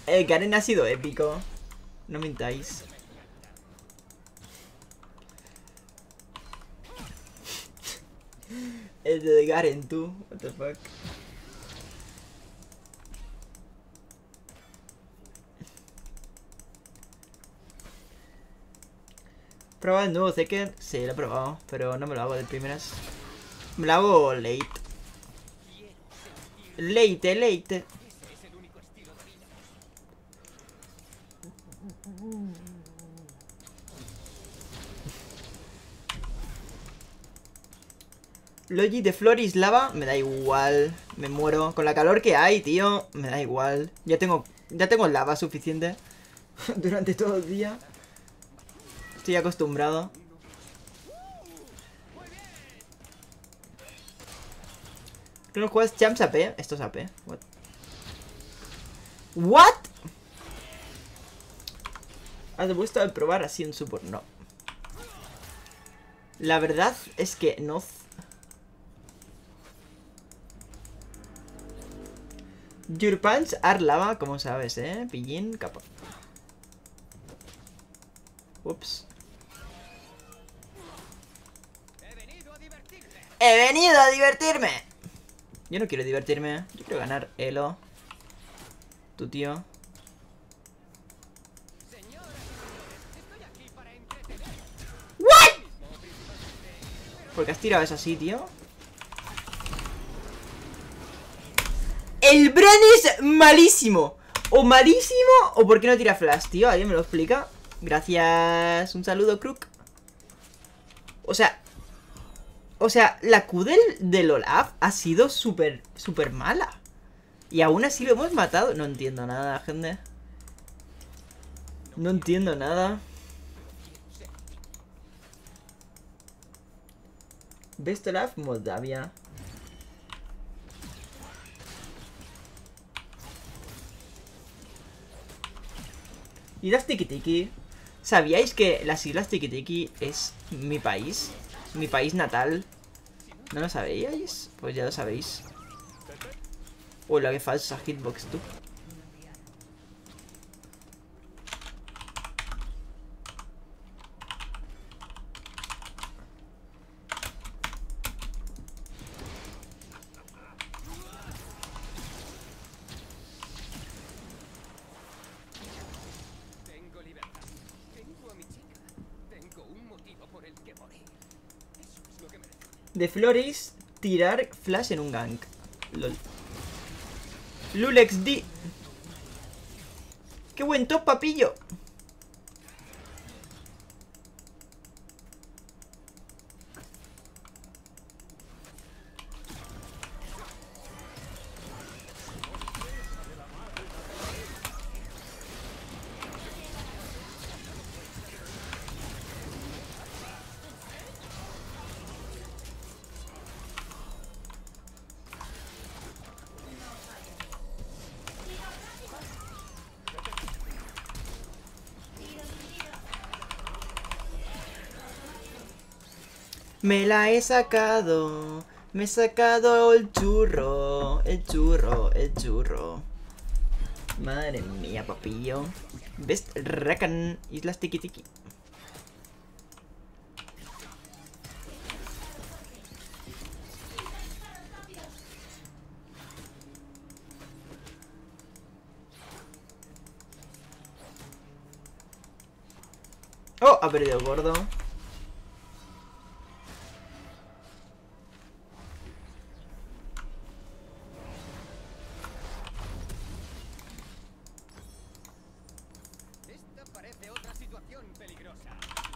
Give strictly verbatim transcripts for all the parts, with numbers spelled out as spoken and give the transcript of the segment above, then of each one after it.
El Garen ha sido épico. No mintáis. El de Garen, tú. What the fuck. ¿Prueba el nuevo Tekken? Sí, lo he probado, pero no me lo hago de primeras. Me lo hago late. Late, late. Logi de Floris Lava, me da igual. Me muero. Con la calor que hay, tío, me da igual. Ya tengo, ya tengo lava suficiente durante todo el día. Estoy acostumbrado. ¿Qué no juegas Champs A P? Esto es A P. What? What? ¿Has vuelto a probar así en support? No. La verdad es que no. Your pants are lava, como sabes, eh. Pillín, capa. Ups. He venido a divertirme. Yo no quiero divertirme. Yo quiero ganar elo. Tu tío. ¿What? ¿Por qué has tirado eso así, tío? El Bran es malísimo. O malísimo, o por qué no tira flash, tío. ¿Alguien me lo explica? Gracias. Un saludo, Crook. O sea... O sea, la Q del, del Olaf ha sido súper, súper mala. Y aún así lo hemos matado. No entiendo nada, gente. No entiendo nada. Best Olaf, Moldavia. Islas Tiki Tiki. ¿Sabíais que las Islas Tiki Tiki es mi país? Mi país natal. ¿No lo sabíais? Pues ya lo sabéis. Uy, la que falsa hitbox, tú. Tengo libertad. Tengo a mi chica. Tengo un motivo por el que morir. Eso es lo que merezco. De Flores, tirar flash en un gank. Lol. Lulex D. ¡Qué buen top, papillo! Me la he sacado. Me he sacado el churro. El churro, el churro. Madre mía, papillo. Best Rakan, Islas Tiki Tiki. Oh, ha perdido gordo. Esta parece otra situación peligrosa.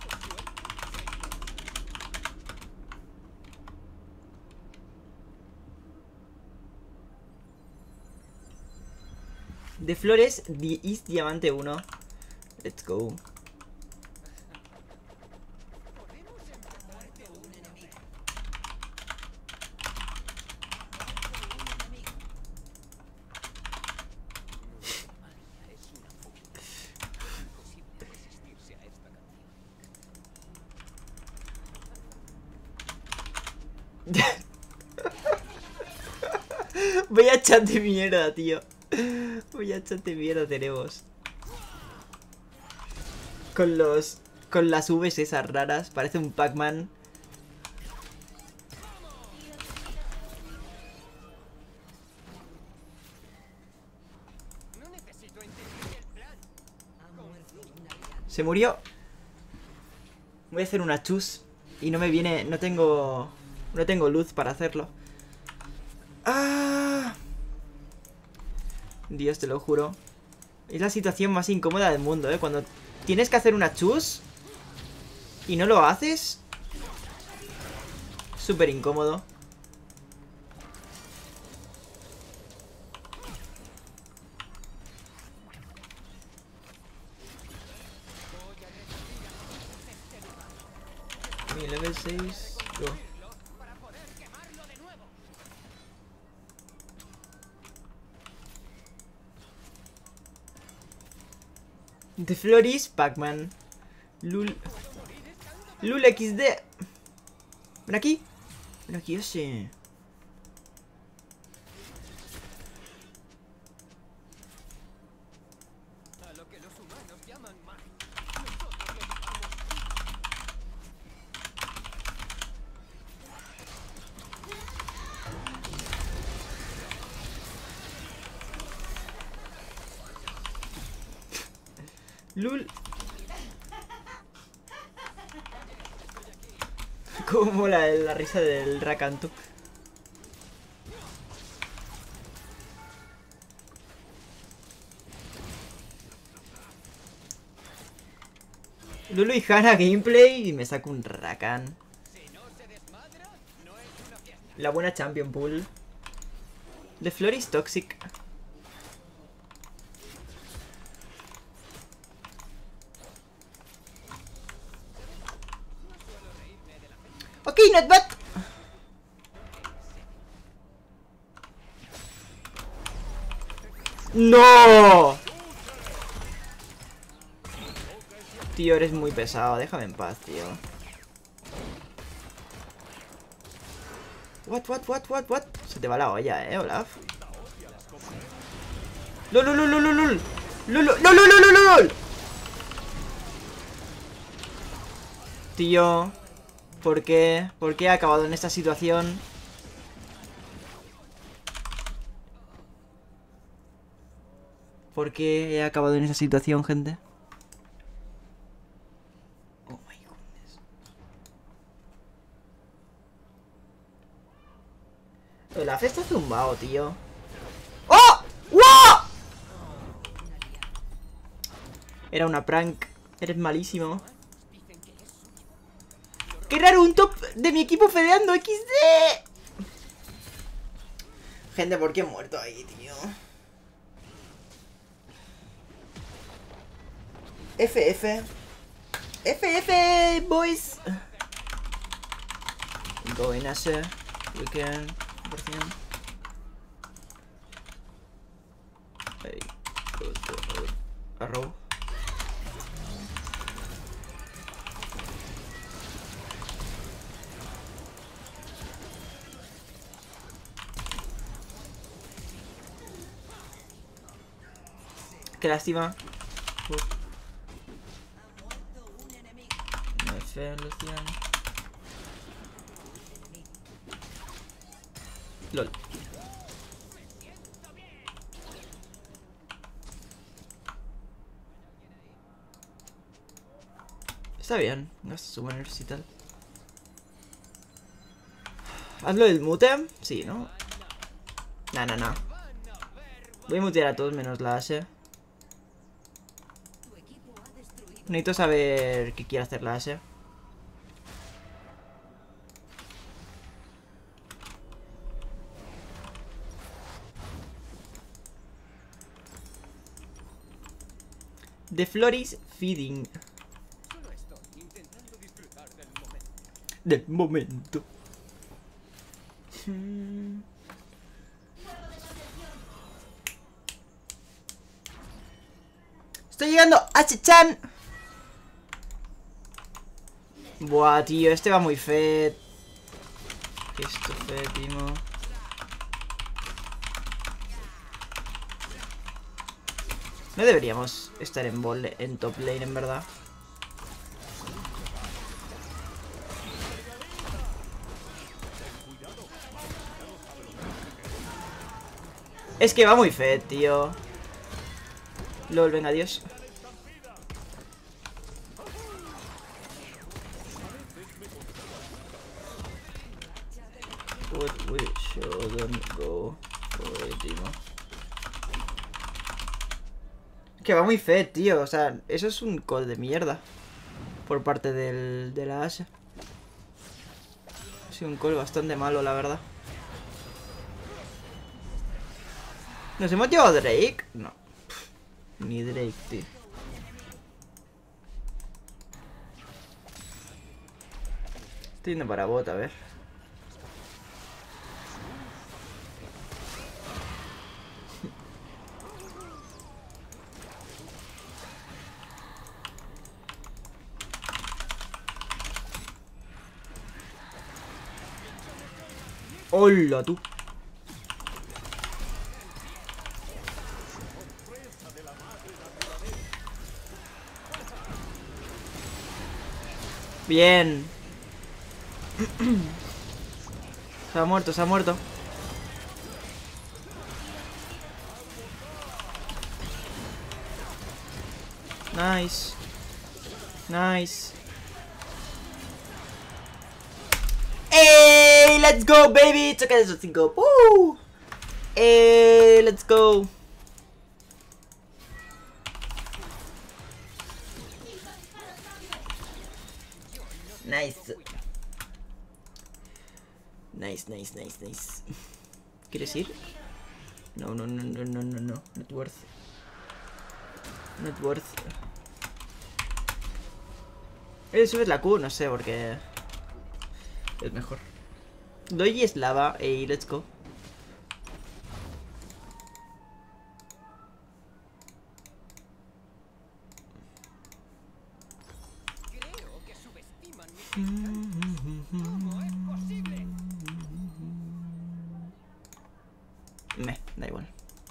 De Flores, di is Diamante uno. Let's go. Voy a chat de mierda, tío. Uy, échate mierda tenemos. Con los... Con las Vs esas raras. Parece un Pac-Man. Se murió. Voy a hacer una chus. Y no me viene... No tengo... No tengo luz para hacerlo. ¡Ah! Dios, te lo juro. Es la situación más incómoda del mundo, ¿eh? Cuando tienes que hacer una chus y no lo haces. Súper incómodo. Mi level seis. Go. The Floris, Pac-Man. Lul. Lul equis de. Ven aquí. Ven aquí, ese. A lo que los humanos llaman magia. Lul. Como la, la risa del Rakanto. Lulu y Hana gameplay y me saco un Rakan. La buena champion pool. The Floris toxic. Ok, not bad. ¡No! Tío, eres muy pesado. Déjame en paz, tío. What, what, what, what, what? Se te va la olla, eh, Olaf. ¡Lol, lol, lol, lol, lol! ¡Lol, lol, lol, lol, lol, lol! Tío, ¿por qué? ¿Por qué he acabado en esta situación? ¿Por qué he acabado en esta situación, gente? Oh my goodness. Olaf está zumbado, tío. ¡Oh! ¡Wow! Era una prank. Eres malísimo. ¡Qué raro! Un top de mi equipo fedeando equis de. Gente, ¿por qué he muerto ahí, tío? F F. F F, boys. Going as a we can. cien por ciento. Ahí. Arrow. Qué lástima. Uf. No es feo, Lucian. LOL. Está bien, gasta su banners y tal. ¿Hazlo del mute? Sí, ¿no? Nah, nah, nah. Voy a mutear a todos menos la Ashe. Necesito saber qué quiere hacer la Ashe. The Floris feeding. Solo estoy intentando disfrutar del momento. Del momento. Hmm. Estoy llegando a Chechan. Buah, tío, este va muy fed. Qué estupendo. No deberíamos estar en, bol en top lane, en verdad. Es que va muy feo, tío. Lol, venga, adiós. What we shouldn't go for it, tío. Que va muy feo, tío. O sea, eso es un call de mierda. Por parte del, de la Ashe. Ha sido un call bastante malo, la verdad. ¿Nos hemos llevado a Drake? No. Pff, ni Drake, tío. Estoy yendo para bot, a ver. ¡Hola, tú! Bien. Se ha muerto, se ha muerto. Nice. Nice. ¡Ey! ¡Let's go, baby! Choca de esos cinco. ¡Uh! ¡Ey! ¡Let's go! Nice. Nice, nice, nice, nice. ¿Quieres ir? No, no, no, no, no, no, no. Not worth. Not worth. Eh, subes la Q, no sé, porque es mejor. Doy es lava, ey, let's go. Creo que subestiman mi... ¿Cómo es posible? Me, da igual.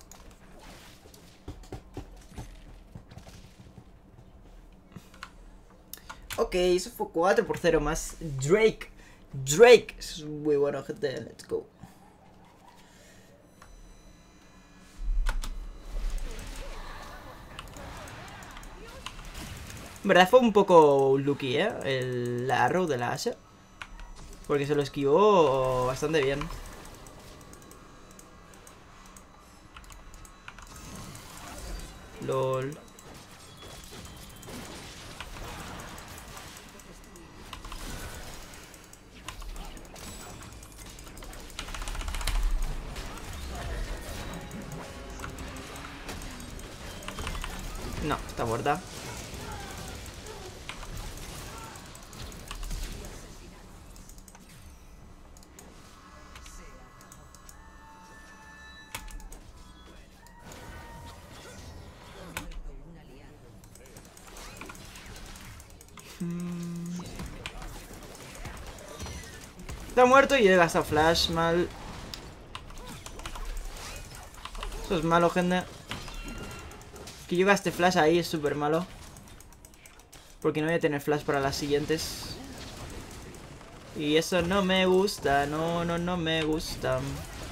Ok, eso fue cuatro por cero más Drake. Drake. Eso es muy bueno, gente. Let's go. En verdad fue un poco lucky, ¿eh? El la arrow de la Ashe. Porque se lo esquivó bastante bien. LOL. No, está muerta. Está muerto y he gastado flash, mal. Eso es malo, gente. Que yo gaste flash ahí es súper malo. Porque no voy a tener flash para las siguientes. Y eso no me gusta, no, no, no me gusta.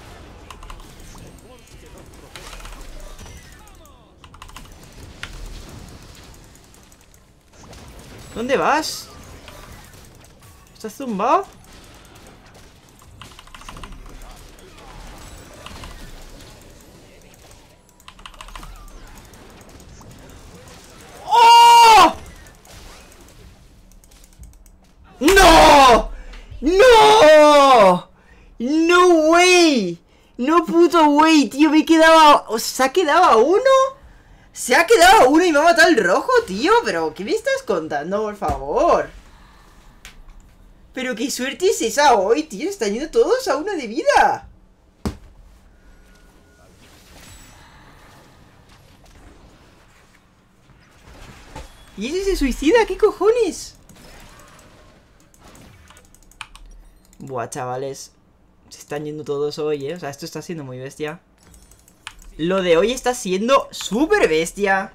¿Dónde vas? ¿Estás zumbado? ¡No! ¡No! ¡No way! ¡No puto way, tío! Me he quedado... ¿O se ha quedado a uno? Se ha quedado a uno y me ha matado el rojo, tío. Pero, ¿qué me estás contando, por favor? Pero qué suerte es esa hoy, tío. Están yendo todos a uno de vida. ¿Y ese se suicida? ¿Qué cojones? Buah, chavales. Se están yendo todos hoy, ¿eh? O sea, esto está siendo muy bestia. Lo de hoy está siendo súper bestia.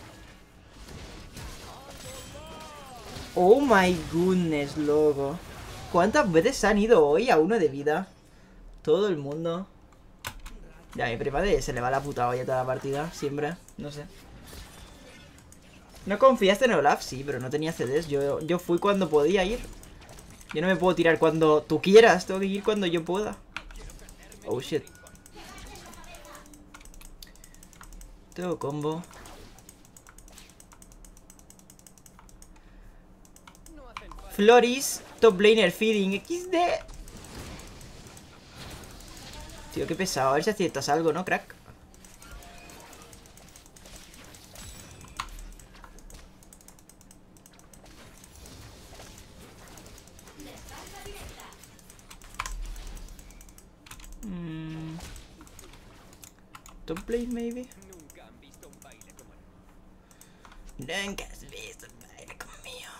Oh my goodness, loco. ¿Cuántas veces han ido hoy a uno de vida? Todo el mundo. Ya, mi prepare se le va la puta olla toda la partida. Siempre, no sé. ¿No confiaste en Olaf? Sí, pero no tenía C Ds. Yo, yo fui cuando podía ir. Yo no me puedo tirar cuando tú quieras. Tengo que ir cuando yo pueda. Oh, shit. Tengo combo. Floris, top laner feeding equis de. Tío, qué pesado. A ver si aciertas algo, ¿no, crack? Mm. Top lane, maybe. Nunca han visto un baile como el... Nunca has visto un baile conmigo.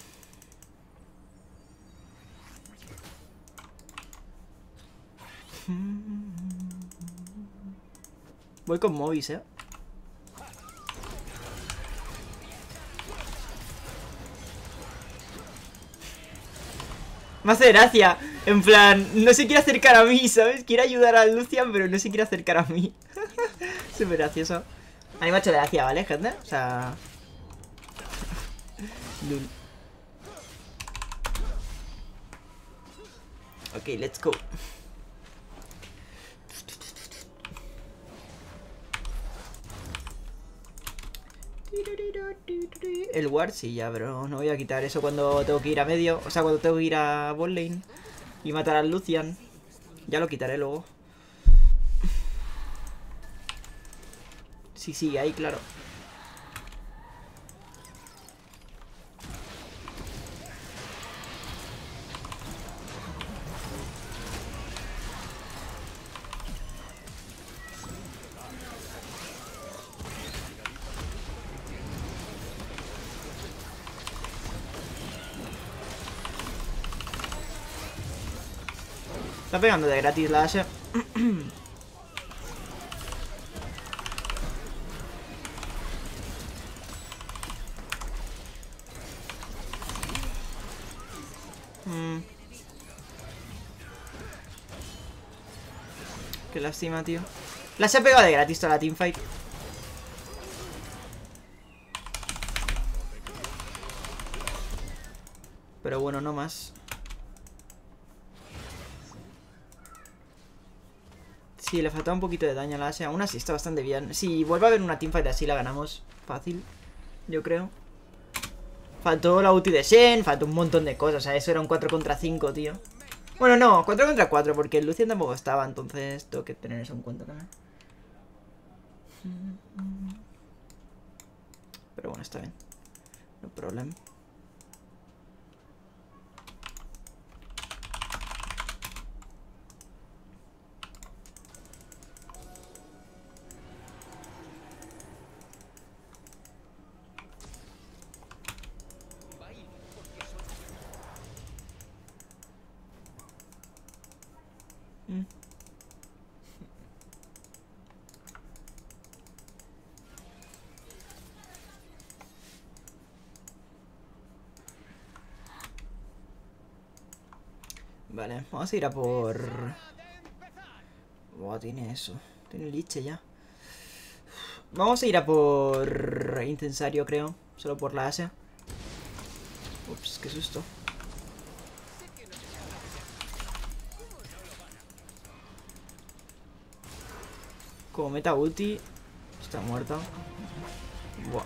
Voy con Movis, eh. Me hace gracia. En plan, no se quiere acercar a mí, ¿sabes? Quiere ayudar a Lucian, pero no se quiere acercar a mí. Súper gracioso. A mí me ha hecho gracia, ¿vale, gente? O sea... Lul. Ok, let's go. El ward sí, ya, pero no voy a quitar eso cuando tengo que ir a medio. O sea, cuando tengo que ir a bot lane y matar al Lucian. Ya lo quitaré luego. Sí, sí, ahí, claro. Está pegando de gratis la Ashe. mm. Qué lástima, tío. La se ha pegado de gratis toda la teamfight. Pero bueno, no más. Sí, le faltaba un poquito de daño a la Ashe. Aún así está bastante bien. Si vuelve a haber una teamfight así, la ganamos fácil, yo creo. Faltó la ulti de Shen, faltó un montón de cosas. O sea, eso era un cuatro contra cinco, tío. Bueno, no, cuatro contra cuatro, porque el Lucian tampoco estaba. Entonces tengo que tener eso en cuenta también. Pero bueno, está bien. No problema. Mm. Vale, vamos a ir a por... Buah, tiene eso. Tiene liche ya. Vamos a ir a por... Incensario, creo. Solo por la Ashe. Ups, qué susto. Como meta ulti, está muerta. Buah.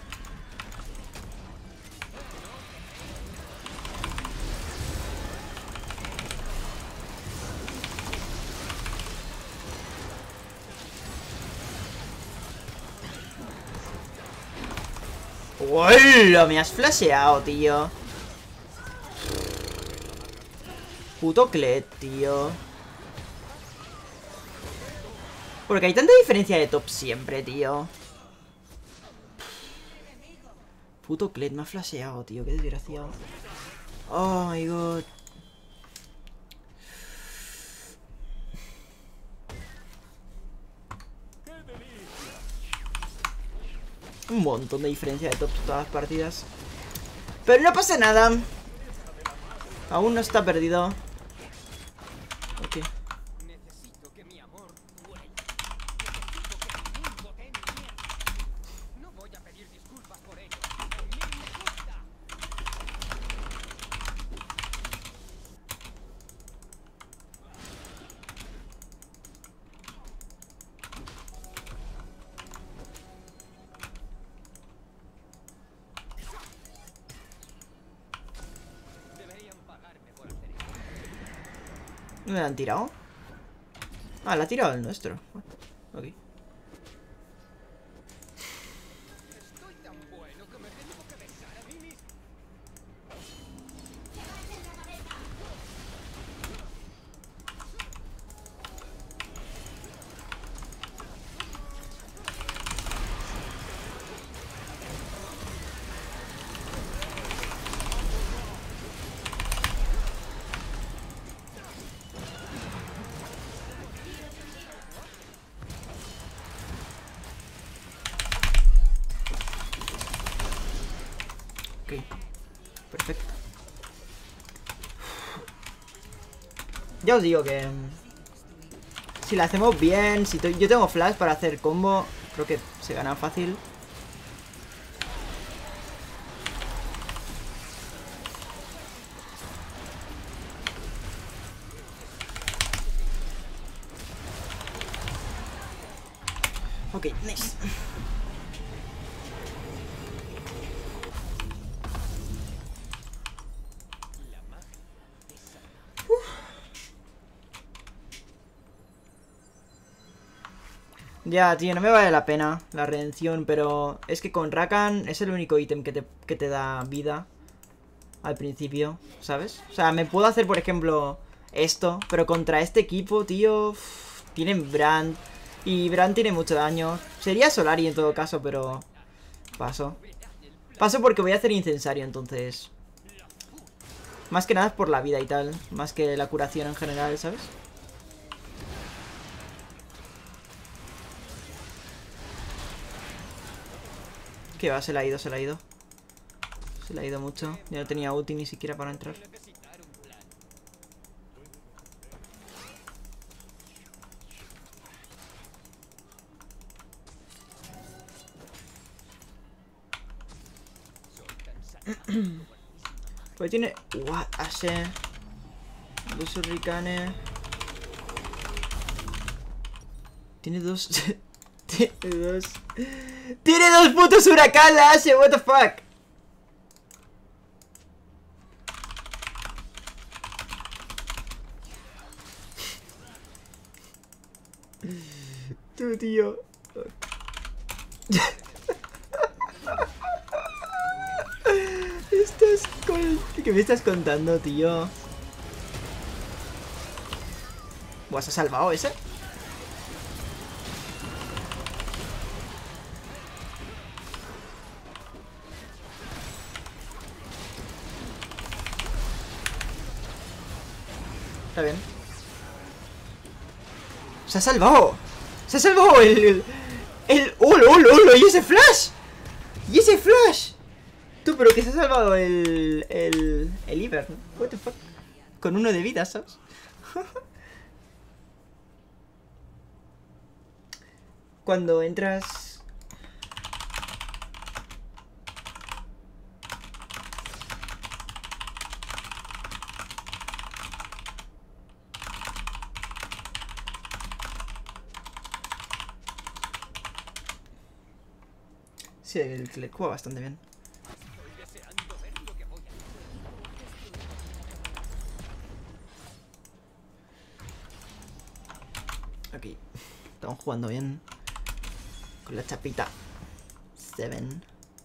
¡Hola! Me has flasheado, tío. Puto Kled, tío. Porque hay tanta diferencia de top siempre, tío. Puto Kled me ha flasheado, tío. Qué desgraciado. Oh my god. Un montón de diferencia de tops todas las partidas. Pero no pasa nada. Aún no está perdido. Ok. Necesito que mi amor duela. Necesito que el mundo dé miedo. No voy a pedir disculpas por ello. A mí me gusta. Deberían pagarme por hacer esto. ¿No me la han tirado? Ah, la ha tirado el nuestro. Ok. Estoy tan bueno que me tengo que besar a mí mismo. Ok. Perfecto. Ya os digo que... Si la hacemos bien, si yo tengo flash para hacer combo, creo que se gana fácil. Ok, nice. Ya, tío, no me vale la pena la redención, pero es que con Rakan es el único ítem que te, que te da vida al principio, ¿sabes? O sea, me puedo hacer, por ejemplo, esto, pero contra este equipo, tío, uff, tienen Brand y Brand tiene mucho daño. Sería Solari en todo caso, pero paso. Paso porque voy a hacer incensario, entonces... Más que nada es por la vida y tal, más que la curación en general, ¿sabes? Que va, se la ha ido, se la ha ido. Se la ha ido mucho. Ya no tenía ulti ni siquiera para entrar. Pues tiene... What? Ashe. Dos hurricanes. Tiene dos... Tiene dos... ¡Tiene dos putos huracanes, Ashe! What the fuck. Tú, tío. Estás con... ¿Qué me estás contando, tío? Buah, ¿se ha salvado ese? Está bien. ¡Se ha salvado! ¡Se ha salvado el... El... el ¡Olo, olo, olo! ¡Y ese flash! ¡Y ese flash! Tú, pero que se ha salvado el... El... El Iver, ¿no? What the fuck. Con uno de vida, ¿sabes? Cuando entras... Sí, el que le juega bastante bien. Aquí. Estamos jugando bien. Con la chapita. Seven.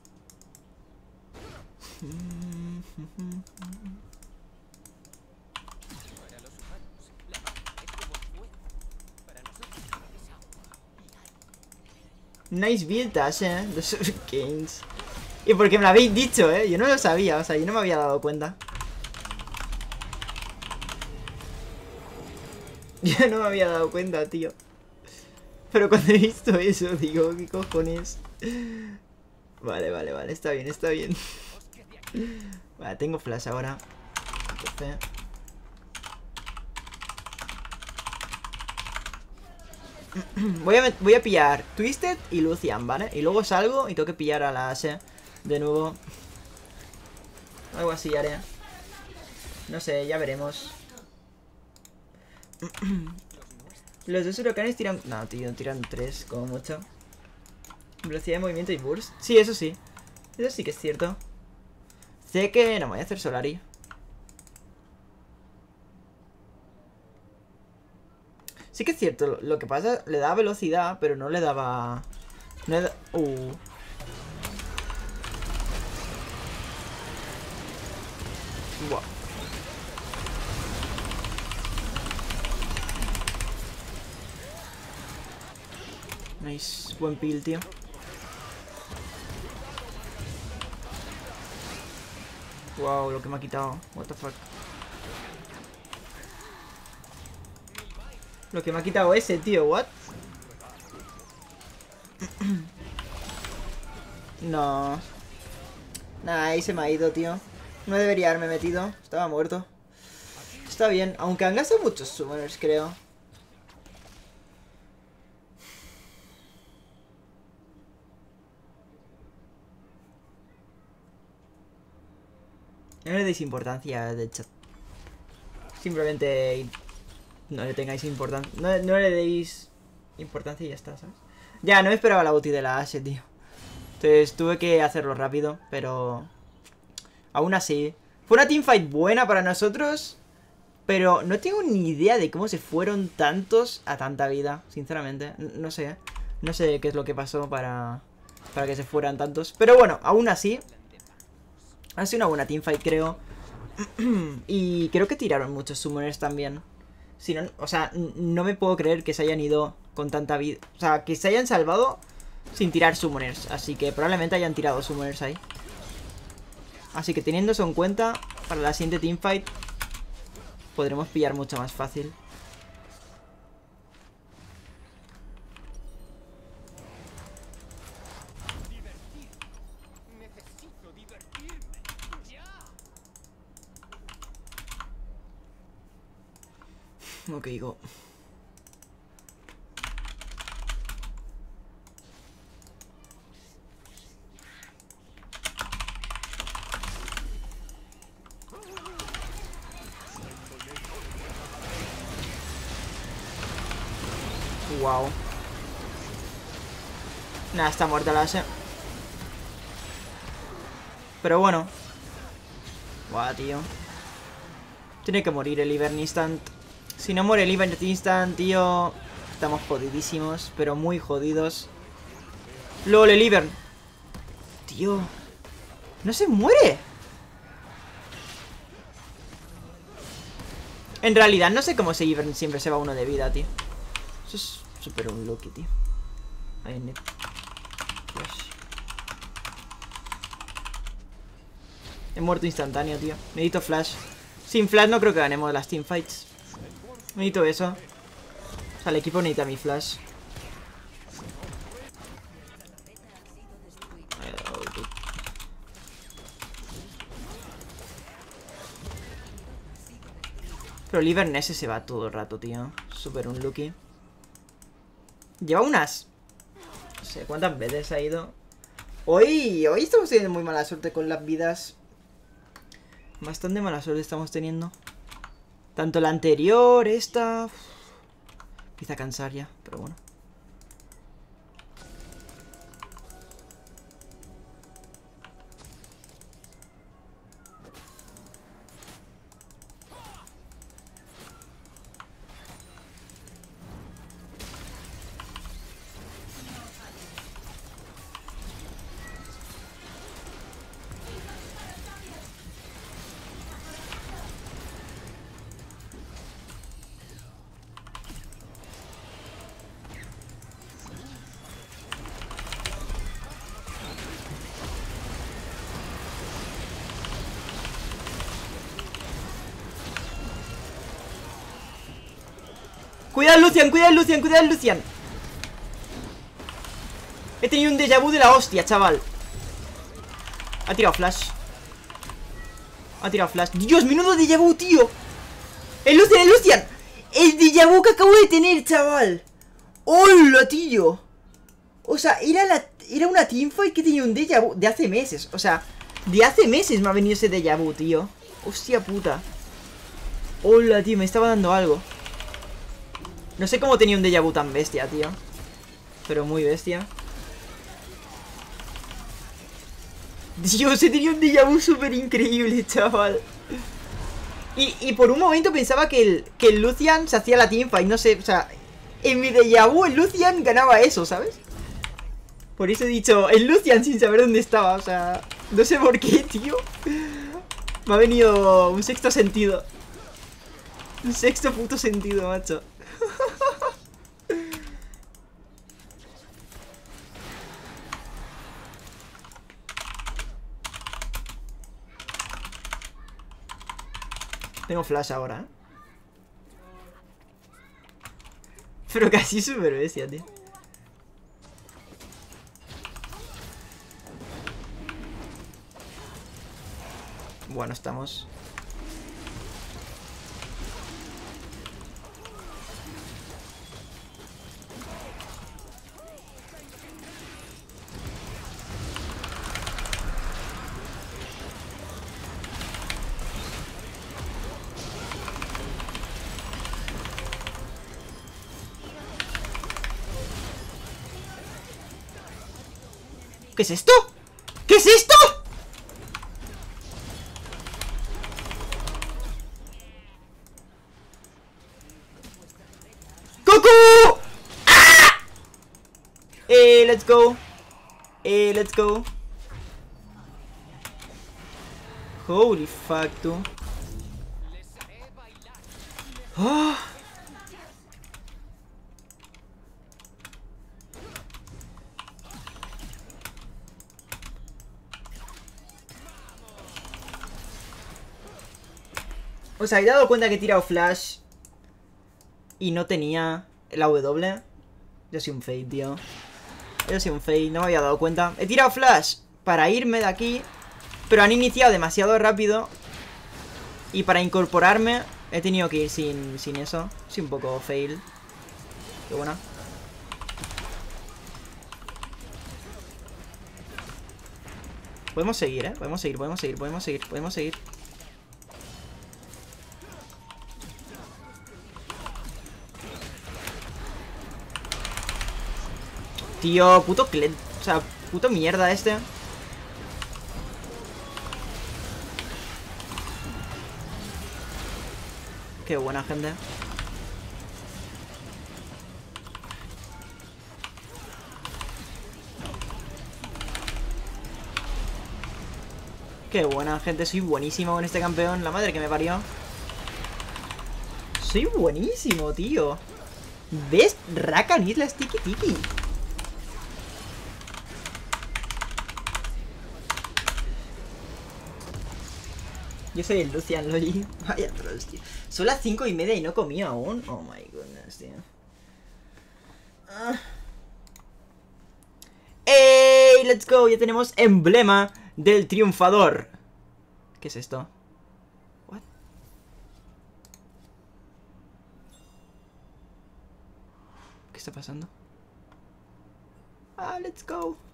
Nice buildas, eh. Los Hurricanes. Y porque me lo habéis dicho, eh. Yo no lo sabía, o sea, yo no me había dado cuenta. Yo no me había dado cuenta, tío. Pero cuando he visto eso, digo, ¿qué cojones? Vale, vale, vale, está bien, está bien. Vale, tengo flash ahora. Entonces... Voy a, voy a pillar Twisted y Lucian, ¿vale? Y luego salgo y tengo que pillar a la Ashe de nuevo. Algo así haré. No sé, ya veremos. Los dos huracanes tiran... No, tío, tiran tres como mucho. Velocidad de movimiento y burst. Sí, eso sí. Eso sí que es cierto. Sé que... No, me voy a hacer Solari. Sí que es cierto. Lo que pasa, le daba velocidad, pero no le daba... No le da... Uh... Buah. Nice. Buen peel, tío. Wow, lo que me ha quitado. What the fuck. Lo que me ha quitado ese, tío. What? No. Nah, ahí se me ha ido, tío. No debería haberme metido. Estaba muerto. Está bien. Aunque han gastado muchos summoners, creo. No le deis importancia del chat. Simplemente no le tengáis importancia. No, no le deis importancia y ya está, ¿sabes? Ya, no me esperaba la ulti de la Ashe, tío. Entonces tuve que hacerlo rápido, pero... Aún así... Fue una teamfight buena para nosotros, pero no tengo ni idea de cómo se fueron tantos a tanta vida, sinceramente. No sé. No sé qué es lo que pasó para, para que se fueran tantos. Pero bueno, aún así... Ha sido una buena teamfight, creo. Y creo que tiraron muchos summoners también. Si no, o sea, no me puedo creer que se hayan ido con tanta vida. O sea, que se hayan salvado sin tirar summoners. Así que probablemente hayan tirado summoners ahí. Así que teniendo eso en cuenta, para la siguiente teamfight podremos pillar mucho más fácil. Ok, go. Wow. Nada, está muerta la Ashe. Pero bueno. Guau, tío. Tiene que morir el Ivern Instant. Si no muere el Ivern Instant, tío, estamos jodidísimos, pero muy jodidos. LOL, el Ivern. Tío, no se muere. En realidad no sé cómo ese Ivern siempre se va uno de vida, tío. Eso es súper unlucky, tío. Ahí, net. He muerto instantáneo, tío. Necesito flash. Sin flash no creo que ganemos las teamfights. Necesito eso. O sea, el equipo necesita mi flash. Pero el Ivern ese se va todo el rato, tío. Súper unlucky. Lleva unas... No sé cuántas veces ha ido. Hoy, hoy estamos teniendo muy mala suerte con las vidas. Bastante mala suerte estamos teniendo. Tanto la anterior, esta... Uf, empieza a cansar ya, pero bueno. Cuidado, Lucian, cuidado, Lucian, cuidado, Lucian. He tenido un déjà vu de la hostia, chaval. Ha tirado flash. Ha tirado flash. Dios, menudo déjà vu, tío. El Lucian, el Lucian. El déjà vu que acabo de tener, chaval. ¡Hola, tío! O sea, era, la, era una teamfight que tenía un déjà vu de hace meses. O sea, de hace meses me ha venido ese déjà vu, tío. Hostia puta. Hola, tío, me estaba dando algo. No sé cómo tenía un déjà vu tan bestia, tío. Pero muy bestia. Dios, he tenido un déjà vu súper increíble, chaval. Y, y por un momento pensaba que el, que el Lucian se hacía la teamfight, no sé, o sea, en mi déjà vu el Lucian ganaba eso, ¿sabes? Por eso he dicho, el Lucian sin saber dónde estaba, o sea, no sé por qué, tío. Me ha venido un sexto sentido. Un sexto puto sentido, macho. Tengo flash ahora, ¿eh? Pero casi súper bestia, tío. Bueno, estamos. ¿Qué es esto? ¿Qué es esto? ¡Goku! ¡Ah! Eh, let's go. Eh, let's go. Holy fuck, tú. Oh. ¿Os habéis dado cuenta que he tirado flash y no tenía la W? Yo soy un fake, tío. Yo soy un fake, no me había dado cuenta. He tirado flash para irme de aquí, pero han iniciado demasiado rápido. Y para incorporarme he tenido que ir sin, sin eso. Soy un poco fail. Qué buena. Podemos seguir, eh. Podemos seguir, podemos seguir, podemos seguir, podemos seguir. Tío, puto clet. O sea, puto mierda este. Qué buena, gente. Qué buena, gente. Soy buenísimo con este campeón. La madre que me parió. Soy buenísimo, tío. ¿Ves? Rakan Islas Tiki Tiki. Yo soy el Lucian Loli. Vaya trolls, tío. Son las cinco y media y no comí aún. Oh my goodness, tío. Ah. ¡Ey! Let's go. Ya tenemos emblema del triunfador. ¿Qué es esto? What? ¿Qué está pasando? Ah, let's go.